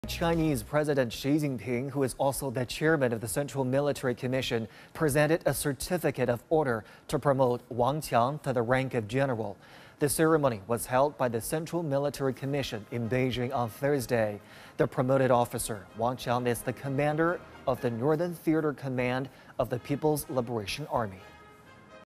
Chinese President Xi Jinping, who is also the chairman of the Central Military Commission, presented a certificate of order to promote Wang Qiang to the rank of general. The ceremony was held by the Central Military Commission in Beijing on Thursday. The promoted officer, Wang Qiang, is the commander of the Northern Theater Command of the People's Liberation Army.